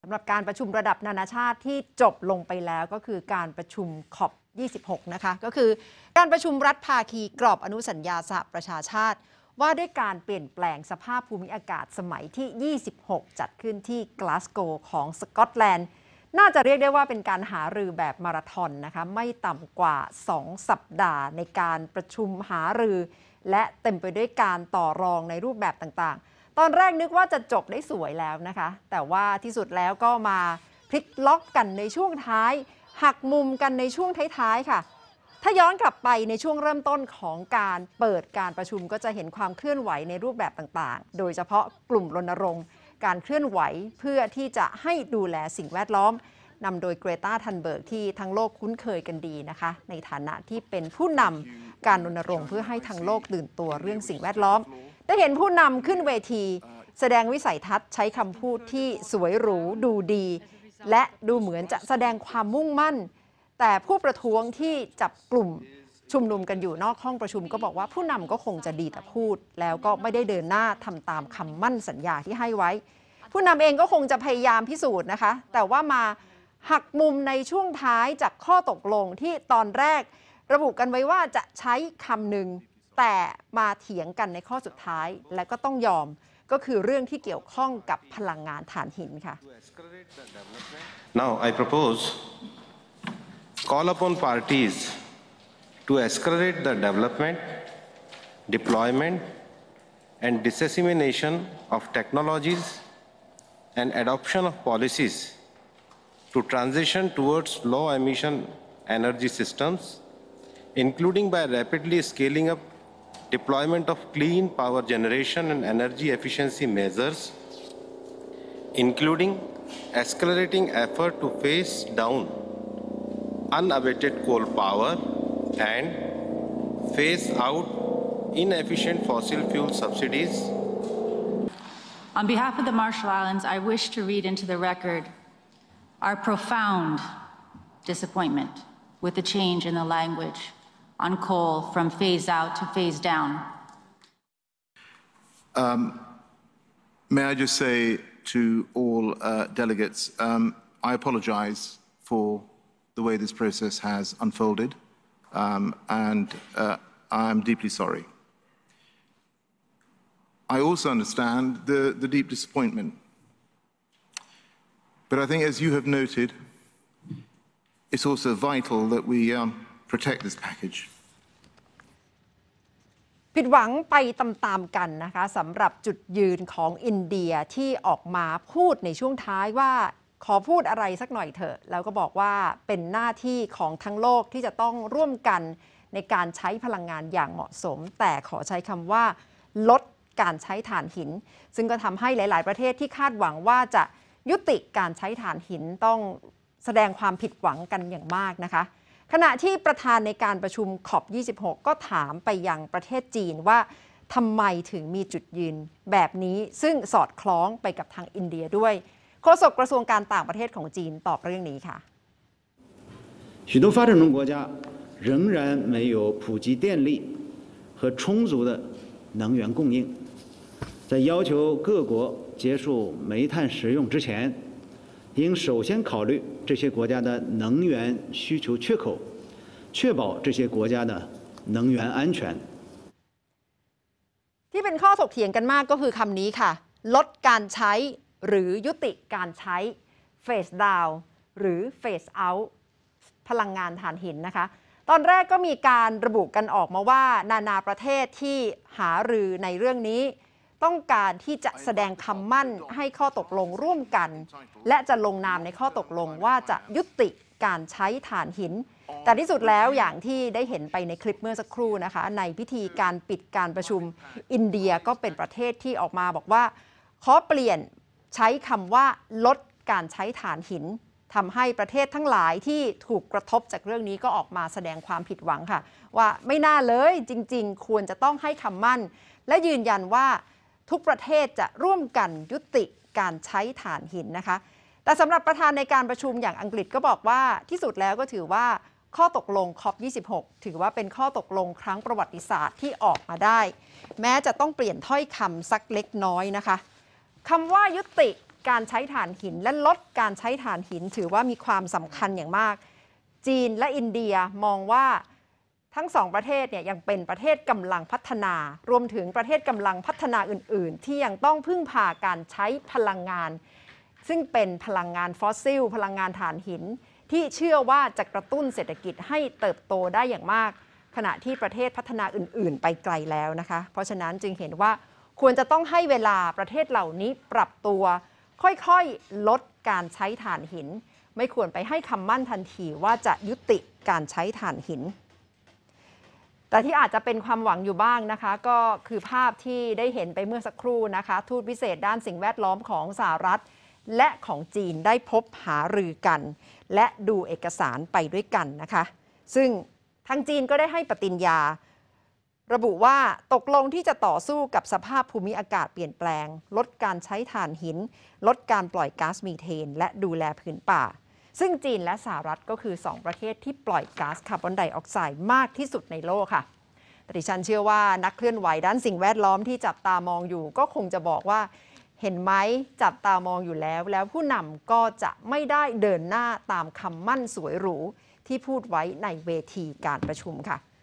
ำหรับการประชุมระดับนานาชาติที่จบลงไปแล้วก็คือการประชุมคอป26นะคะก็คือการประชุมรัฐภาคีกรอบอนุสัญญาสหประชาชาติว่าด้วยการเปลี่ยนแปลงสภาพภูมิอากาศสมัยที่26จัดขึ้นที่กลาสโกว์ของสกอตแลนด์น่าจะเรียกได้ว่าเป็นการหารือแบบมาราธอนนะคะไม่ต่ำกว่า2สัปดาห์ในการประชุมหารือและเต็มไปด้วยการต่อรองในรูปแบบต่างๆตอนแรกนึกว่าจะจบได้สวยแล้วนะคะแต่ว่าที่สุดแล้วก็มาพลิกล็อกกันในช่วงท้ายหักมุมกันในช่วงท้ายๆค่ะถ้าย้อนกลับไปในช่วงเริ่มต้นของการเปิดการประชุมก็จะเห็นความเคลื่อนไหวในรูปแบบต่างๆโดยเฉพาะกลุ่มรณรงค์การเคลื่อนไหวเพื่อที่จะให้ดูแลสิ่งแวดล้อมนำโดยเกรตา ทันเบิร์กที่ทั้งโลกคุ้นเคยกันดีนะคะในฐานะที่เป็นผู้นำการรณรงค์เพื่อให้ทั้งโลกตื่นตัวเรื่องสิ่งแวดล้อมได้เห็นผู้นำขึ้นเวทีแสดงวิสัยทัศน์ใช้คำพูดที่สวยหรูดูดีและดูเหมือนจะแสดงความมุ่งมั่นแต่ผู้ประท้วงที่จับกลุ่มชุมนุมกันอยู่นอกห้องประชุมก็บอกว่าผู้นำก็คงจะดีแต่พูดแล้วก็ไม่ได้เดินหน้าทำตามคำมั่นสัญญาที่ให้ไว้ผู้นำเองก็คงจะพยายามพิสูจน์นะคะแต่ว่ามาหักมุมในช่วงท้ายจากข้อตกลงที่ตอนแรกระบุกันไว้ว่าจะใช้คำหนึ่งแต่มาเถียงกันในข้อสุดท้ายและก็ต้องยอมก็คือเรื่องที่เกี่ยวข้องกับพลังงานถ่านหินค่ะ Now I propose call upon parties to accelerate the development, deployment and dissemination of technologies and adoption of policies to transition towards low-emission energy systems, including by rapidly scaling up deployment of clean power generation and energy efficiency measures, including accelerating effort to phase down unabated coal power and phase out inefficient fossil fuel subsidies. On behalf of the Marshall Islands, I wish to read into the record our profound disappointment with the change in the language on coal from phase out to phase down. May I just say to all delegates, I apologize for the way this process has unfolded, and I am deeply sorry. I also understand the deep disappointment. But I think, as you have noted, it's also vital that we protect this package. ผิดหวังไปตามๆกันนะคะสำหรับจุดยืนของอินเดียที่ออกมาพูดในช่วงท้ายว่าขอพูดอะไรสักหน่อยเถอะแล้วก็บอกว่าเป็นหน้าที่ของทั้งโลกที่จะต้องร่วมกันในการใช้พลังงานอย่างเหมาะสมแต่ขอใช้คำว่าลดการใช้ถ่านหินซึ่งก็ทำให้หลายๆประเทศที่คาดหวังว่าจะยุติการใช้ถ่านหินต้องแสดงความผิดหวังกันอย่างมากนะคะขณะที่ประธานในการประชุมคอป26ก็ถามไปยังประเทศจีนว่าทำไมถึงมีจุดยืนแบบนี้ซึ่งสอดคล้องไปกับทางอินเดียด้วยโฆษกกระทรวงการต่างประเทศของจีนตอบเรื่องนี้ค่ะ许多发展中国家仍然没有普及电力和充足的能源供应，在要求各国结束煤炭使用之前，应首先考虑这些国家的能源需求缺口，确保这些国家的能源安全。 ที่เป็นข้อถกเถียงกันมากก็คือคำนี้ค่ะลดการใช้หรือยุติการใช้ phase down หรือ phase out พลังงานถ่านหินนะคะตอนแรกก็มีการระบุกันออกมาว่านานาประเทศที่หารือในเรื่องนี้ต้องการที่จะแสดงคำมั่นให้ข้อตกลงร่วมกันและจะลงนามในข้อตกลงว่าจะยุติการใช้ถ่านหินแต่ที่สุดแล้วอย่างที่ได้เห็นไปในคลิปเมื่อสักครู่นะคะในพิธีการปิดการประชุมอินเดียก็เป็นประเทศที่ออกมาบอกว่าขอเปลี่ยนใช้คำว่าลดการใช้ถ่านหินทำให้ประเทศทั้งหลายที่ถูกกระทบจากเรื่องนี้ก็ออกมาแสดงความผิดหวังค่ะว่าไม่น่าเลยจริงๆควรจะต้องให้คำมั่นและยืนยันว่าทุกประเทศจะร่วมกันยุติการใช้ถ่านหินนะคะแต่สำหรับประธานในการประชุมอย่างอังกฤษก็บอกว่าที่สุดแล้วก็ถือว่าข้อตกลง COP26 ถือว่าเป็นข้อตกลงครั้งประวัติศาสตร์ที่ออกมาได้แม้จะต้องเปลี่ยนถ้อยคำสักเล็กน้อยนะคะคำว่ายุติการใช้ถ่านหินและลดการใช้ถ่านหินถือว่ามีความสำคัญอย่างมากจีนและอินเดียมองว่าทั้งสองประเทศเนี่ยยังเป็นประเทศกำลังพัฒนารวมถึงประเทศกำลังพัฒนาอื่นๆที่ยังต้องพึ่งพาการใช้พลังงานซึ่งเป็นพลังงานฟอสซิลพลังงานถ่านหินที่เชื่อว่าจะกระตุ้นเศรษฐกิจให้เติบโตได้อย่างมากขณะที่ประเทศพัฒนาอื่นๆไปไกลแล้วนะคะเพราะฉะนั้นจึงเห็นว่าควรจะต้องให้เวลาประเทศเหล่านี้ปรับตัวค่อยๆลดการใช้ถ่านหินไม่ควรไปให้คำมั่นทันทีว่าจะยุติการใช้ถ่านหินแต่ที่อาจจะเป็นความหวังอยู่บ้างนะคะก็คือภาพที่ได้เห็นไปเมื่อสักครู่นะคะทูตพิเศษด้านสิ่งแวดล้อมของสหรัฐและของจีนได้พบหารือกันและดูเอกสารไปด้วยกันนะคะซึ่งทางจีนก็ได้ให้ปฏิญญาระบุว่าตกลงที่จะต่อสู้กับสภาพภูมิอากาศเปลี่ยนแปลงลดการใช้ถ่านหินลดการปล่อยก๊าซมีเทนและดูแลพื้นป่าซึ่งจีนและสหรัฐก็คือ2ประเทศที่ปล่อยก๊าซคาร์บอนไดออกไซด์มากที่สุดในโลกค่ะแต่ดิฉันเชื่อว่านักเคลื่อนไหวด้านสิ่งแวดล้อมที่จับตามองอยู่ก็คงจะบอกว่าเห็นไหมจับตามองอยู่แล้วผู้นำก็จะไม่ได้เดินหน้าตามคำมั่นสวยหรูที่พูดไว้ในเวทีการประชุมค่ะ